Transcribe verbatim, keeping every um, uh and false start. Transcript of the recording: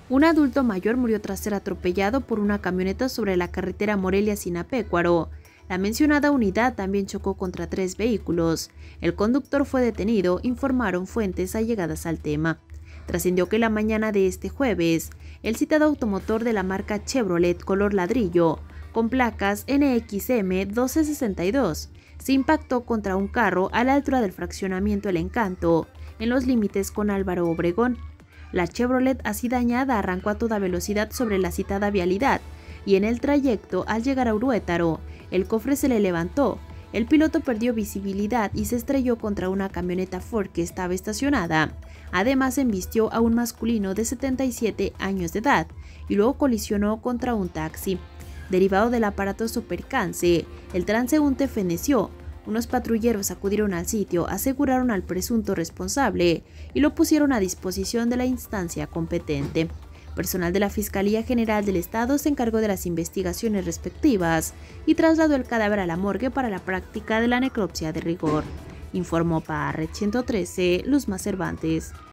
Un adulto mayor murió tras ser atropellado por una camioneta sobre la carretera Morelia-Sinapecuaro. La mencionada unidad también chocó contra tres vehículos. El conductor fue detenido, informaron fuentes allegadas al tema. Trascendió que la mañana de este jueves, el citado automotor de la marca Chevrolet color ladrillo, con placas N X M doce sesenta y dos, se impactó contra un carro a la altura del fraccionamiento El Encanto, en los límites con Álvaro Obregón. La Chevrolet así dañada arrancó a toda velocidad sobre la citada vialidad y en el trayecto, al llegar a Uruétaro, el cofre se le levantó. El piloto perdió visibilidad y se estrelló contra una camioneta Ford que estaba estacionada. Además, embistió a un masculino de setenta y siete años de edad y luego colisionó contra un taxi. Derivado del aparatoso percance, el transeúnte feneció. Unos patrulleros acudieron al sitio, aseguraron al presunto responsable y lo pusieron a disposición de la instancia competente. Personal de la Fiscalía General del Estado se encargó de las investigaciones respectivas y trasladó el cadáver a la morgue para la práctica de la necropsia de rigor, informó para Red ciento trece Luzma Cervantes.